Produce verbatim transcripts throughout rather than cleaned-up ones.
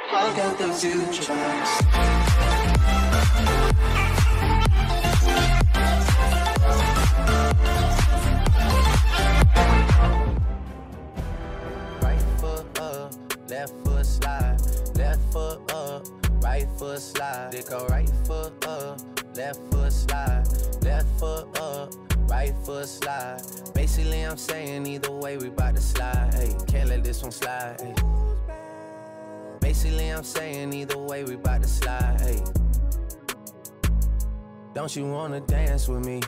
I'll get those two tracks. Right foot up, left foot slide. Left foot up, right foot slide. They go right foot up, left foot slide. Left foot up, right foot slide. Basically, I'm saying either way, we bout to slide. Hey, can't let this one slide. Hey. Basically, I'm saying either way, we bout to slide. Hey. Don't you wanna dance with me?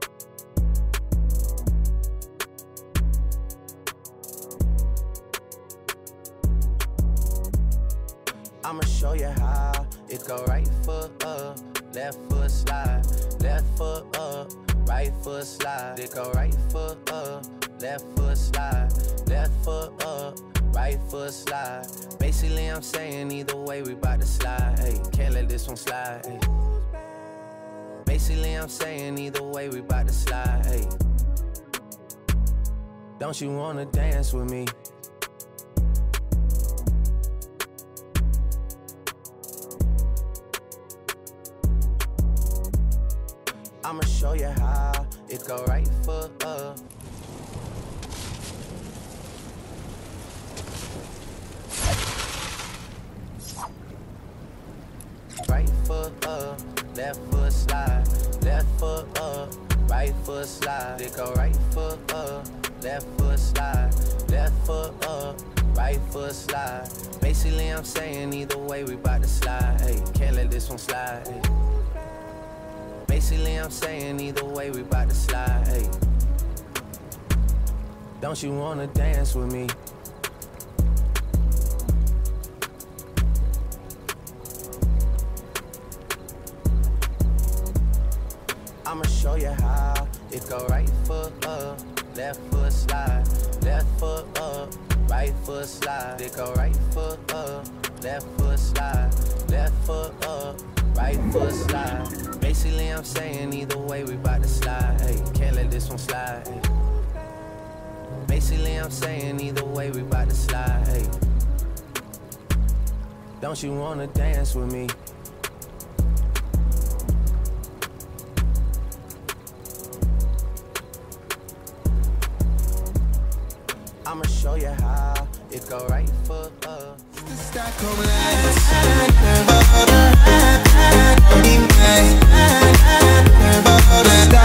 I'ma show you how. It go right foot up, left foot slide. Left foot up, right foot slide. It go right foot up, left foot slide. Left foot up, right foot slide. Basically, I'm saying either way, we bout to slide. Hey, can't let this one slide. Hey. Basically, I'm saying either way, we bout to slide. Hey. Don't you wanna dance with me? I'ma show you how. It go right foot up. Right foot up, left foot slide. Left foot up, right foot slide. It go right foot up, left foot slide. Left foot up, right foot slide. Basically, I'm saying either way, we bout to slide. Hey, can't let this one slide. Hey. Basically, I'm saying either way, we bout to slide. Hey. Don't you wanna dance with me? I'ma show you how. It go right foot up, left foot slide. Left foot up, right foot slide. It go right foot up, left foot slide. Left foot up, right foot slide. Basically, I'm saying either way, we bout to slide. Hey, can't let this one slide. Hey. Basically, I'm saying either way, we bout to slide. Hey. Don't you wanna dance with me? I'ma show you how. It go right foot up. Stop.